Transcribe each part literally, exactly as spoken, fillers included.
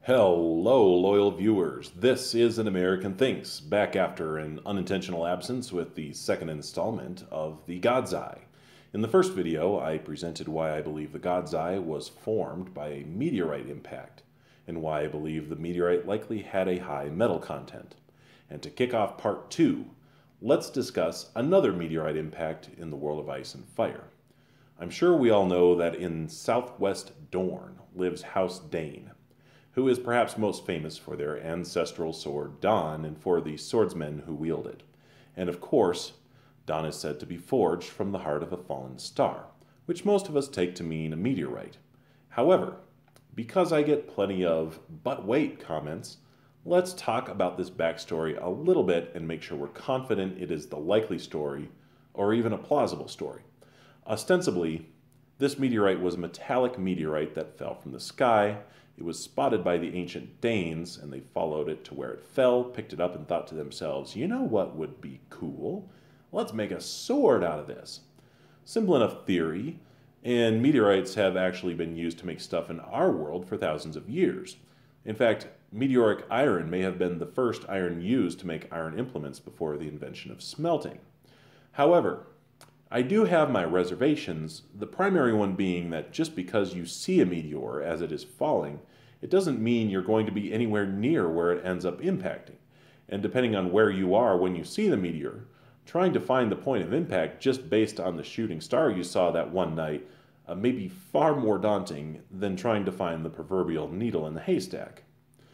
Hello, loyal viewers. This is An American Thinks, back after an unintentional absence with the second installment of The God's Eye. In the first video, I presented why I believe the God's Eye was formed by a meteorite impact, and why I believe the meteorite likely had a high metal content. And to kick off part two, let's discuss another meteorite impact in the world of ice and fire. I'm sure we all know that in southwest Dorne lives House Dane, who is perhaps most famous for their ancestral sword Don and for the swordsmen who wield it. And of course, Don is said to be forged from the heart of a fallen star, which most of us take to mean a meteorite. However, because I get plenty of "but wait" comments, let's talk about this backstory a little bit and make sure we're confident it is the likely story, or even a plausible story. Ostensibly, this meteorite was a metallic meteorite that fell from the sky. It was spotted by the ancient Danes, and they followed it to where it fell, picked it up, and thought to themselves, you know what would be cool? Let's make a sword out of this. Simple enough theory, and meteorites have actually been used to make stuff in our world for thousands of years. In fact, meteoric iron may have been the first iron used to make iron implements before the invention of smelting. However, I do have my reservations, the primary one being that just because you see a meteor as it is falling, it doesn't mean you're going to be anywhere near where it ends up impacting. And depending on where you are when you see the meteor, trying to find the point of impact just based on the shooting star you saw that one night uh, may be far more daunting than trying to find the proverbial needle in the haystack.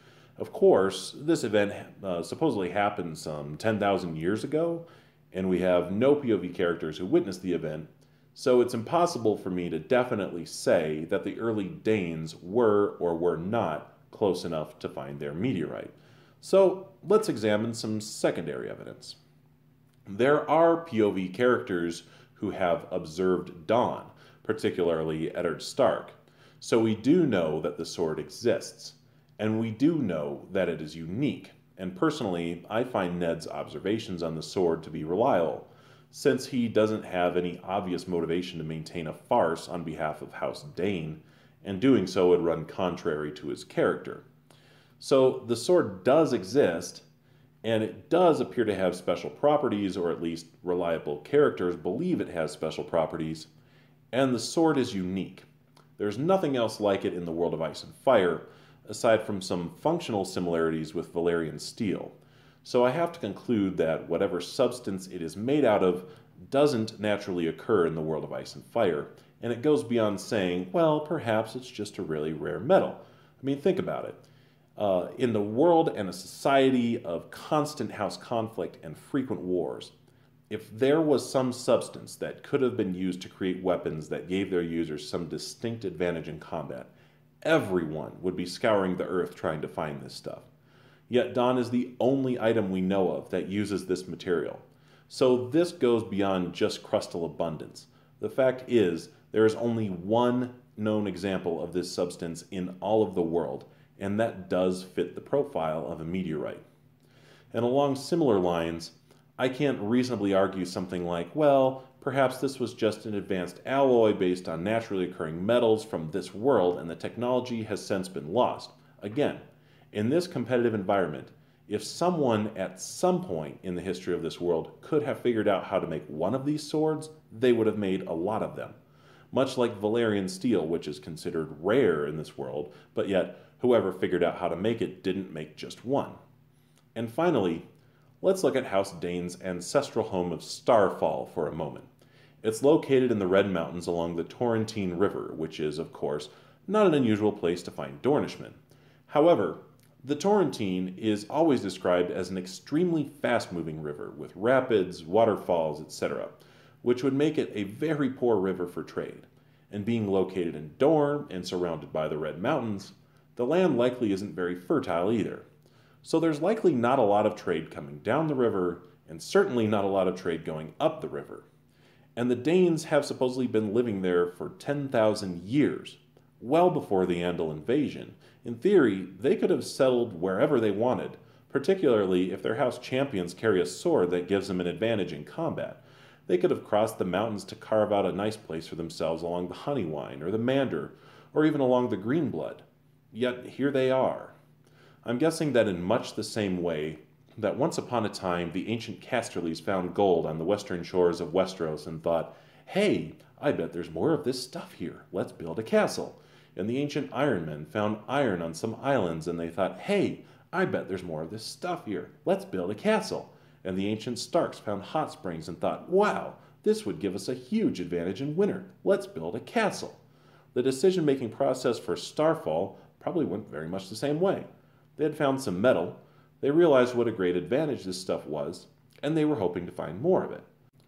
Of course, this event uh, supposedly happened some ten thousand years ago, and we have no P O V characters who witnessed the event, so it's impossible for me to definitely say that the early Danes were or were not close enough to find their meteorite. So let's examine some secondary evidence. There are P O V characters who have observed Dawn, particularly Eddard Stark, so we do know that the sword exists, and we do know that it is unique. And personally, I find Ned's observations on the sword to be reliable, since he doesn't have any obvious motivation to maintain a farce on behalf of House Dane, and doing so would run contrary to his character. So the sword does exist, and it does appear to have special properties, or at least reliable characters believe it has special properties, and the sword is unique. There's nothing else like it in the world of ice and fire, aside from some functional similarities with Valyrian steel. So I have to conclude that whatever substance it is made out of doesn't naturally occur in the world of ice and fire, and it goes beyond saying, well, perhaps it's just a really rare metal. I mean, think about it. Uh, in the world and a society of constant house conflict and frequent wars, if there was some substance that could have been used to create weapons that gave their users some distinct advantage in combat, everyone would be scouring the earth trying to find this stuff. Yet Dawn is the only item we know of that uses this material. So this goes beyond just crustal abundance. The fact is, there is only one known example of this substance in all of the world, and that does fit the profile of a meteorite. And along similar lines, I can't reasonably argue something like, well, perhaps this was just an advanced alloy based on naturally occurring metals from this world and the technology has since been lost. Again, in this competitive environment, if someone at some point in the history of this world could have figured out how to make one of these swords, they would have made a lot of them. Much like Valyrian steel, which is considered rare in this world, but yet whoever figured out how to make it didn't make just one. And finally, let's look at House Dane's ancestral home of Starfall for a moment. It's located in the Red Mountains along the Torrentine River, which is, of course, not an unusual place to find Dornishmen. However, the Torrentine is always described as an extremely fast-moving river with rapids, waterfalls, et cetera, which would make it a very poor river for trade. And being located in Dorne and surrounded by the Red Mountains, the land likely isn't very fertile either. So there's likely not a lot of trade coming down the river, and certainly not a lot of trade going up the river. And the Danes have supposedly been living there for ten thousand years, well before the Andal invasion. In theory, they could have settled wherever they wanted, particularly if their house champions carry a sword that gives them an advantage in combat. They could have crossed the mountains to carve out a nice place for themselves along the Honeywine or the Mander, or even along the Greenblood. Yet here they are, I'm guessing that in much the same way that once upon a time the ancient Casterlys found gold on the western shores of Westeros and thought, hey, I bet there's more of this stuff here, let's build a castle. And the ancient Ironmen found iron on some islands and they thought, hey, I bet there's more of this stuff here, let's build a castle. And the ancient Starks found hot springs and thought, wow, this would give us a huge advantage in winter, let's build a castle. The decision-making process for Starfall probably went very much the same way. They had found some metal, they realized what a great advantage this stuff was, and they were hoping to find more of it.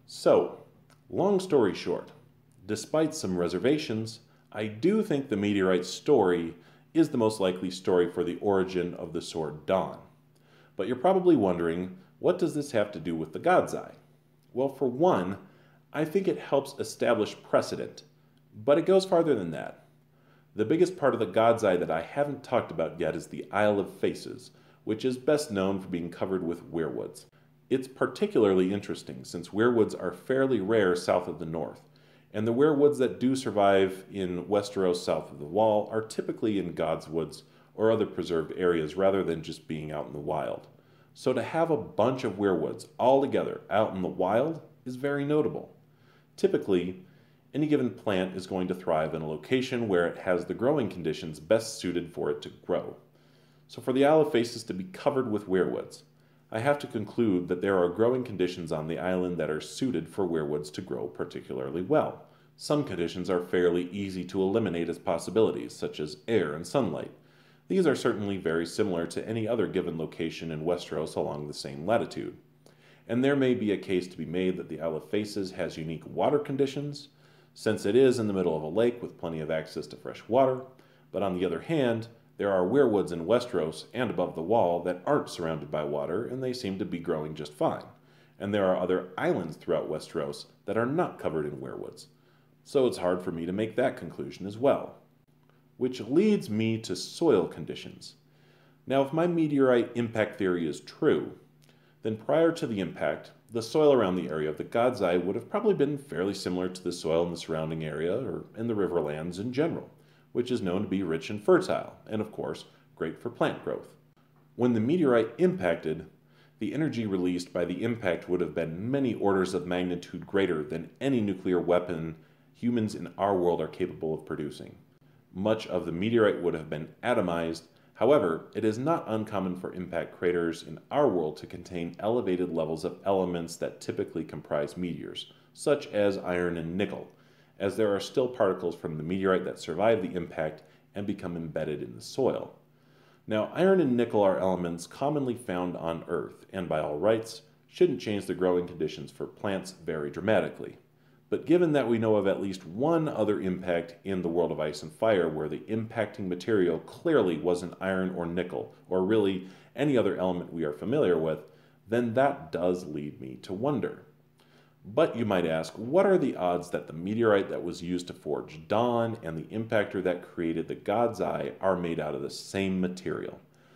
So, long story short, despite some reservations, I do think the meteorite story is the most likely story for the origin of the sword Dawn. But you're probably wondering, what does this have to do with the God's Eye? Well, for one, I think it helps establish precedent, but it goes farther than that. The biggest part of the God's Eye that I haven't talked about yet is the Isle of Faces, which is best known for being covered with weirwoods. It's particularly interesting since weirwoods are fairly rare south of the north, and the weirwoods that do survive in Westeros south of the Wall are typically in God's Woods or other preserved areas rather than just being out in the wild. So to have a bunch of weirwoods all together out in the wild is very notable. Typically, any given plant is going to thrive in a location where it has the growing conditions best suited for it to grow. So for the Isle of Faces to be covered with weirwoods, I have to conclude that there are growing conditions on the island that are suited for weirwoods to grow particularly well. Some conditions are fairly easy to eliminate as possibilities, such as air and sunlight. These are certainly very similar to any other given location in Westeros along the same latitude. And there may be a case to be made that the Isle of Faces has unique water conditions, since it is in the middle of a lake with plenty of access to fresh water, but on the other hand, there are weirwoods in Westeros and above the Wall that aren't surrounded by water and they seem to be growing just fine. And there are other islands throughout Westeros that are not covered in weirwoods. So it's hard for me to make that conclusion as well. Which leads me to soil conditions. Now, if my meteorite impact theory is true, then prior to the impact, the soil around the area of the God's Eye would have probably been fairly similar to the soil in the surrounding area or in the riverlands in general, which is known to be rich and fertile, and of course, great for plant growth. When the meteorite impacted, the energy released by the impact would have been many orders of magnitude greater than any nuclear weapon humans in our world are capable of producing. Much of the meteorite would have been atomized. However, it is not uncommon for impact craters in our world to contain elevated levels of elements that typically comprise meteors, such as iron and nickel, as there are still particles from the meteorite that survive the impact and become embedded in the soil. Now, iron and nickel are elements commonly found on Earth, and by all rights, shouldn't change the growing conditions for plants very dramatically. But given that we know of at least one other impact in the world of Ice and Fire where the impacting material clearly wasn't iron or nickel, or really any other element we are familiar with, then that does lead me to wonder. But you might ask, what are the odds that the meteorite that was used to forge Dawn and the impactor that created the God's Eye are made out of the same material?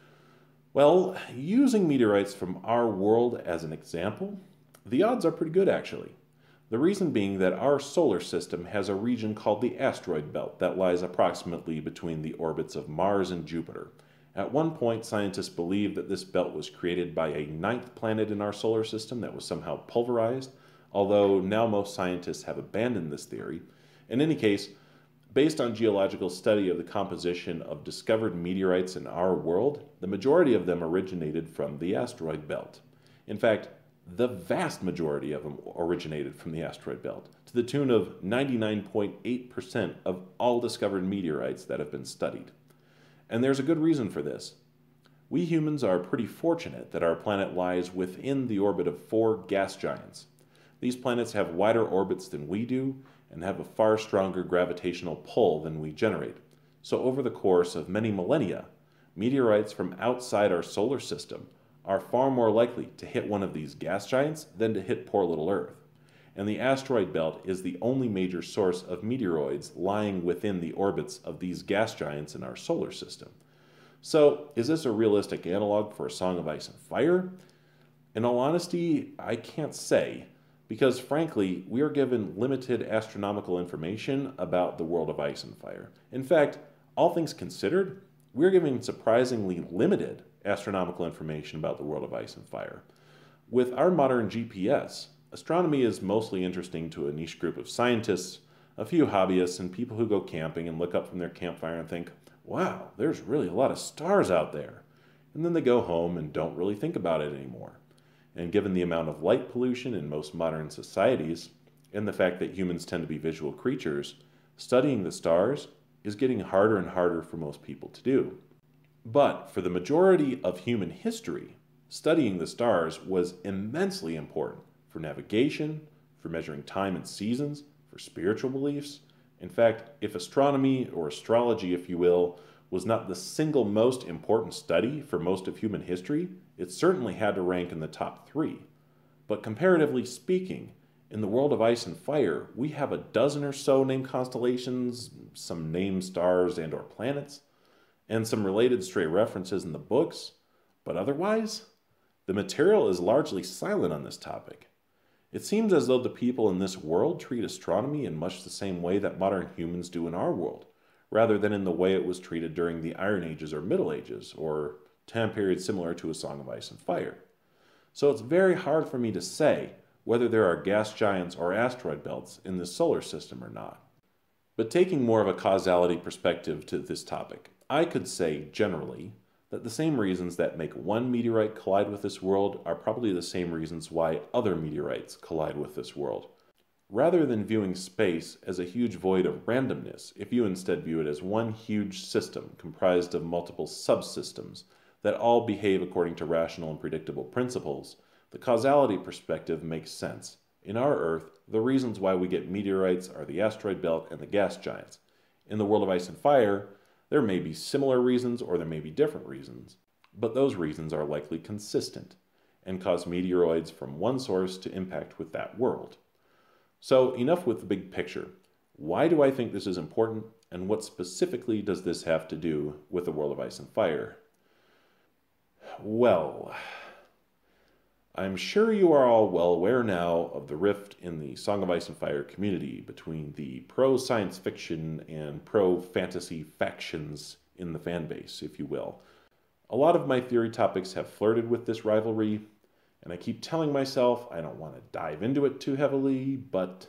Well, using meteorites from our world as an example, the odds are pretty good actually. The reason being that our solar system has a region called the asteroid belt that lies approximately between the orbits of Mars and Jupiter. At one point, scientists believed that this belt was created by a ninth planet in our solar system that was somehow pulverized, although now most scientists have abandoned this theory. In any case, based on geological study of the composition of discovered meteorites in our world, the majority of them originated from the asteroid belt. In fact, the vast majority of them originated from the asteroid belt, to the tune of ninety-nine point eight percent of all discovered meteorites that have been studied. And there's a good reason for this. We humans are pretty fortunate that our planet lies within the orbit of four gas giants. These planets have wider orbits than we do and have a far stronger gravitational pull than we generate. So over the course of many millennia, meteorites from outside our solar system are far more likely to hit one of these gas giants than to hit poor little Earth. And the asteroid belt is the only major source of meteoroids lying within the orbits of these gas giants in our solar system. So, is this a realistic analog for A Song of Ice and Fire? In all honesty, I can't say, because frankly, we are given limited astronomical information about the world of Ice and Fire. In fact, all things considered, we're given surprisingly limited astronomical information about the world of ice and fire. With our modern G P S, astronomy is mostly interesting to a niche group of scientists, a few hobbyists, and people who go camping and look up from their campfire and think, wow, there's really a lot of stars out there. And then they go home and don't really think about it anymore. And given the amount of light pollution in most modern societies, and the fact that humans tend to be visual creatures, studying the stars is getting harder and harder for most people to do. But for the majority of human history, studying the stars was immensely important for navigation, for measuring time and seasons, for spiritual beliefs. In fact, if astronomy, or astrology if you will, was not the single most important study for most of human history, it certainly had to rank in the top three. But comparatively speaking, in the world of ice and fire, we have a dozen or so named constellations, some named stars and or planets, and some related stray references in the books, but otherwise, the material is largely silent on this topic. It seems as though the people in this world treat astronomy in much the same way that modern humans do in our world, rather than in the way it was treated during the Iron Ages or Middle Ages, or time periods similar to A Song of Ice and Fire. So it's very hard for me to say whether there are gas giants or asteroid belts in this solar system or not. But taking more of a causality perspective to this topic, I could say, generally, that the same reasons that make one meteorite collide with this world are probably the same reasons why other meteorites collide with this world. Rather than viewing space as a huge void of randomness, if you instead view it as one huge system comprised of multiple subsystems that all behave according to rational and predictable principles, the causality perspective makes sense. In our Earth, the reasons why we get meteorites are the asteroid belt and the gas giants. In the world of ice and fire, there may be similar reasons or there may be different reasons, but those reasons are likely consistent and cause meteoroids from one source to impact with that world. So enough with the big picture. Why do I think this is important, and what specifically does this have to do with the world of ice and fire? Well, I'm sure you are all well aware now of the rift in the Song of Ice and Fire community between the pro-science fiction and pro-fantasy factions in the fanbase, if you will. A lot of my theory topics have flirted with this rivalry, and I keep telling myself I don't want to dive into it too heavily, but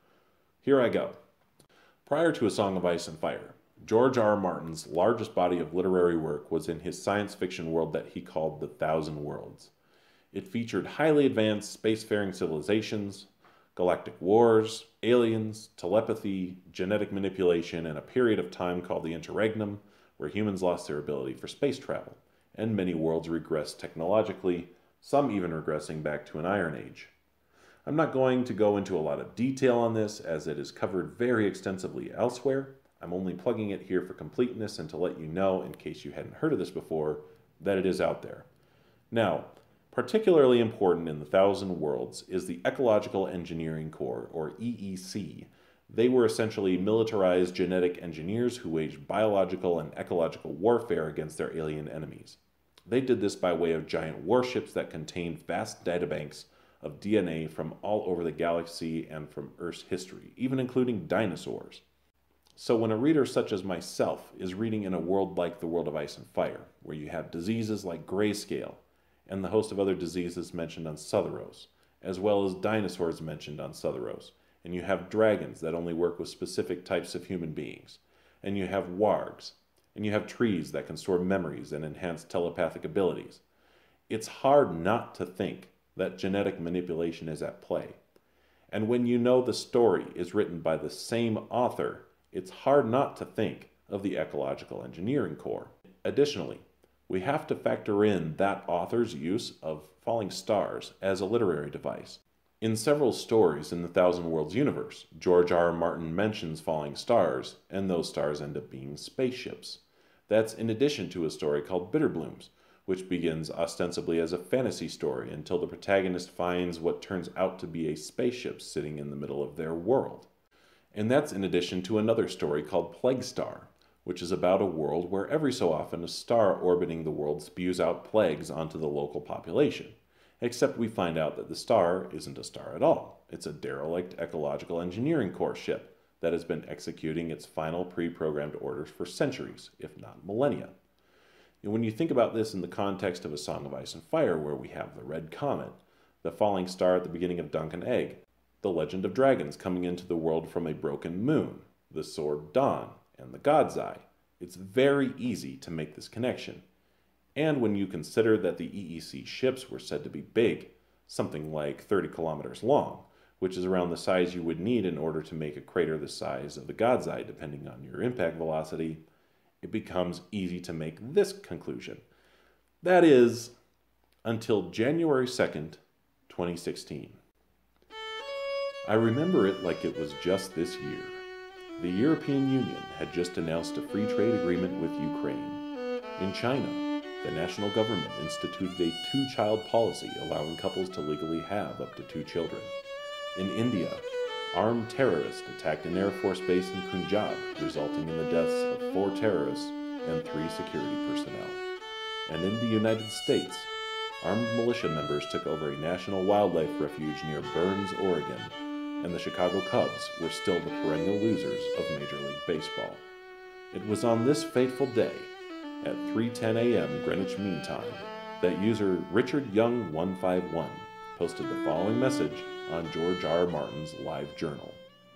here I go. Prior to A Song of Ice and Fire, George R. R. Martin's largest body of literary work was in his science fiction world that he called The Thousand Worlds. It featured highly advanced spacefaring civilizations, galactic wars, aliens, telepathy, genetic manipulation, and a period of time called the Interregnum, where humans lost their ability for space travel, and many worlds regressed technologically, some even regressing back to an Iron Age. I'm not going to go into a lot of detail on this, as it is covered very extensively elsewhere. I'm only plugging it here for completeness and to let you know, in case you hadn't heard of this before, that it is out there. Now, particularly important in the Thousand Worlds is the Ecological Engineering Corps, or E E C. They were essentially militarized genetic engineers who waged biological and ecological warfare against their alien enemies. They did this by way of giant warships that contained vast databanks of D N A from all over the galaxy and from Earth's history, even including dinosaurs. So when a reader such as myself is reading in a world like the world of Ice and Fire, where you have diseases like grayscale, and the host of other diseases mentioned on Sotheros, as well as dinosaurs mentioned on Sotheros, and you have dragons that only work with specific types of human beings, and you have wargs, and you have trees that can store memories and enhance telepathic abilities. It's hard not to think that genetic manipulation is at play. And when you know the story is written by the same author, it's hard not to think of the Ecological Engineering Corps. Additionally, we have to factor in that author's use of falling stars as a literary device. In several stories in the Thousand Worlds universe, George R. R. Martin mentions falling stars, and those stars end up being spaceships. That's in addition to a story called Bitterblooms, which begins ostensibly as a fantasy story until the protagonist finds what turns out to be a spaceship sitting in the middle of their world. And that's in addition to another story called Plague Star, which is about a world where every so often a star orbiting the world spews out plagues onto the local population. Except we find out that the star isn't a star at all. It's a derelict Ecological Engineering Corps ship that has been executing its final pre-programmed orders for centuries, if not millennia. And when you think about this in the context of A Song of Ice and Fire, where we have the red comet, the falling star at the beginning of Dunk and Egg, the legend of dragons coming into the world from a broken moon, the sword Dawn, and the God's Eye, it's very easy to make this connection. And when you consider that the E E C ships were said to be big, something like thirty kilometers long, which is around the size you would need in order to make a crater the size of the God's Eye, depending on your impact velocity, it becomes easy to make this conclusion. That is, until January second, twenty sixteen. I remember it like it was just this year. The European Union had just announced a free trade agreement with Ukraine. In China, the national government instituted a two-child policy allowing couples to legally have up to two children. In India, armed terrorists attacked an Air Force base in Punjab, resulting in the deaths of four terrorists and three security personnel. And in the United States, armed militia members took over a national wildlife refuge near Burns, Oregon, and the Chicago Cubs were still the perennial losers of Major League Baseball. It was on this fateful day, at three ten a m Greenwich Mean Time, that user Richard Young one five one posted the following message on George R. R. Martin's Live Journal.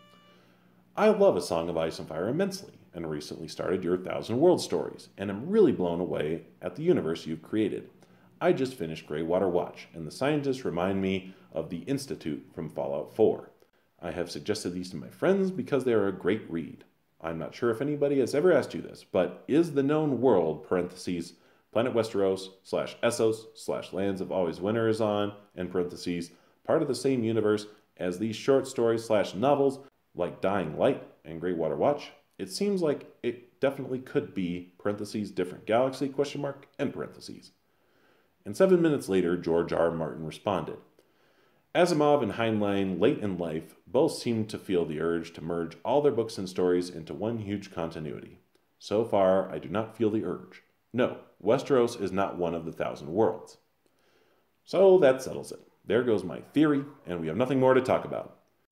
I love A Song of Ice and Fire immensely, and recently started your Thousand World Stories, and am really blown away at the universe you've created. I just finished Greywater Watch, and the scientists remind me of the Institute from Fallout four. I have suggested these to my friends because they are a great read. I'm not sure if anybody has ever asked you this, but is the known world, parentheses, Planet Westeros, slash Essos, slash Lands of Always Winter is on, and parentheses, part of the same universe as these short stories slash novels like Dying Light and Greywater Watch? It seems like it definitely could be, parentheses, different galaxy, question mark, and parentheses. And seven minutes later, George R. R. Martin responded. Asimov and Heinlein, late in life, both seemed to feel the urge to merge all their books and stories into one huge continuity. So far, I do not feel the urge. No, Westeros is not one of the Thousand Worlds. So that settles it. There goes my theory, and we have nothing more to talk about.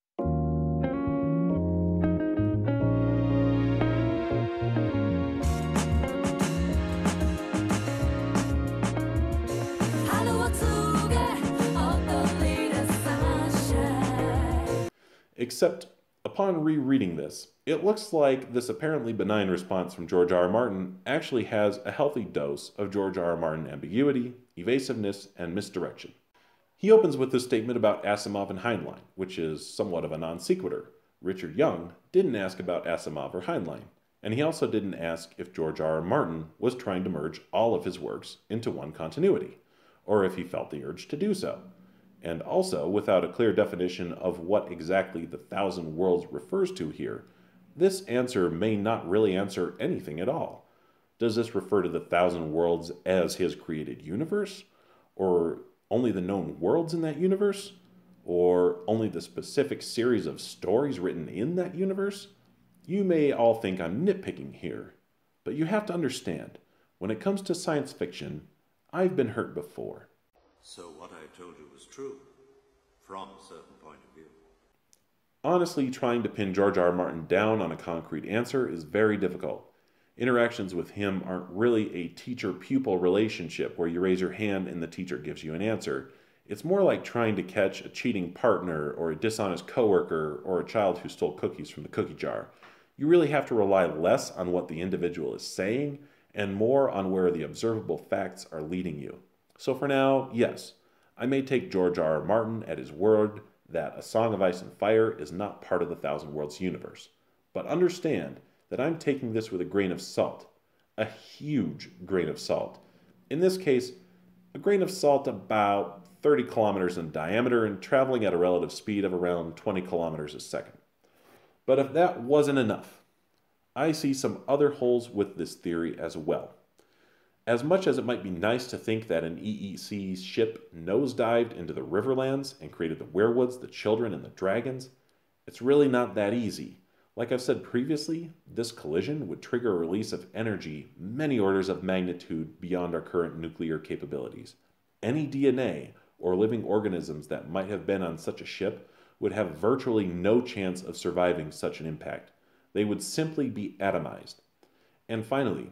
Except, upon rereading this, it looks like this apparently benign response from George R. R. Martin actually has a healthy dose of George R. R. Martin ambiguity, evasiveness, and misdirection. He opens with this statement about Asimov and Heinlein, which is somewhat of a non sequitur. Richard Young didn't ask about Asimov or Heinlein, and he also didn't ask if George R. R. Martin was trying to merge all of his works into one continuity, or if he felt the urge to do so. And also, without a clear definition of what exactly the Thousand Worlds refers to here, this answer may not really answer anything at all. Does this refer to the Thousand Worlds as his created universe? Or only the known worlds in that universe? Or only the specific series of stories written in that universe? You may all think I'm nitpicking here, but you have to understand, when it comes to science fiction, I've been hurt before. So what I told you was true, from a certain point of view. Honestly, trying to pin George R. R. Martin down on a concrete answer is very difficult. Interactions with him aren't really a teacher-pupil relationship where you raise your hand and the teacher gives you an answer. It's more like trying to catch a cheating partner or a dishonest coworker or a child who stole cookies from the cookie jar. You really have to rely less on what the individual is saying and more on where the observable facts are leading you. So for now, yes, I may take George R. R. Martin at his word that A Song of Ice and Fire is not part of the Thousand Worlds universe. But understand that I'm taking this with a grain of salt. A huge grain of salt. In this case, a grain of salt about thirty kilometers in diameter and traveling at a relative speed of around twenty kilometers a second. But if that wasn't enough, I see some other holes with this theory as well. As much as it might be nice to think that an E E C ship nosedived into the Riverlands and created the werewoods, the children, and the dragons, it's really not that easy. Like I've said previously, this collision would trigger a release of energy many orders of magnitude beyond our current nuclear capabilities. Any D N A or living organisms that might have been on such a ship would have virtually no chance of surviving such an impact. They would simply be atomized. And finally,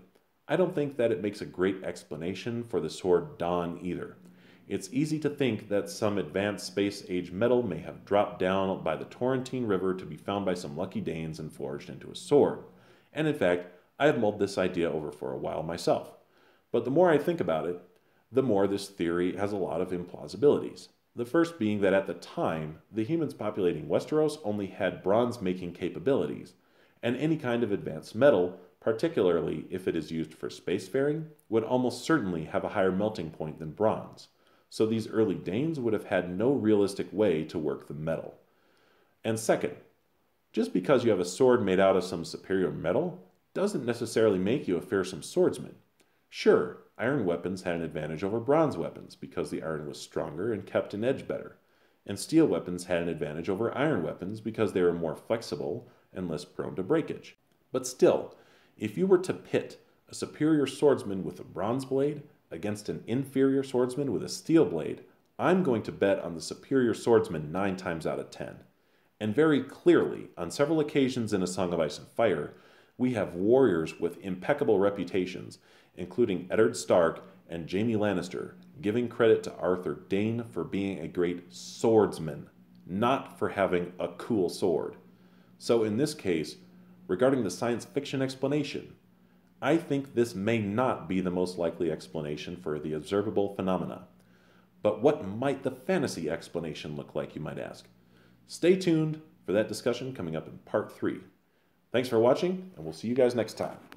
I don't think that it makes a great explanation for the sword Dawn either. It's easy to think that some advanced space-age metal may have dropped down by the Torrentine River to be found by some lucky Danes and forged into a sword. And in fact, I have mulled this idea over for a while myself. But the more I think about it, the more this theory has a lot of implausibilities. The first being that at the time, the humans populating Westeros only had bronze-making capabilities, and any kind of advanced metal, particularly if it is used for spacefaring, would almost certainly have a higher melting point than bronze. So these early Danes would have had no realistic way to work the metal. And second, just because you have a sword made out of some superior metal doesn't necessarily make you a fearsome swordsman. Sure, iron weapons had an advantage over bronze weapons because the iron was stronger and kept an edge better, and steel weapons had an advantage over iron weapons because they were more flexible and less prone to breakage. But still, if you were to pit a superior swordsman with a bronze blade against an inferior swordsman with a steel blade, I'm going to bet on the superior swordsman nine times out of ten. And very clearly, on several occasions in A Song of Ice and Fire, we have warriors with impeccable reputations, including Eddard Stark and Jaime Lannister, giving credit to Arthur Dayne for being a great swordsman, not for having a cool sword. So in this case, regarding the science fiction explanation, I think this may not be the most likely explanation for the observable phenomena. But what might the fantasy explanation look like, you might ask? Stay tuned for that discussion coming up in part three. Thanks for watching, and we'll see you guys next time.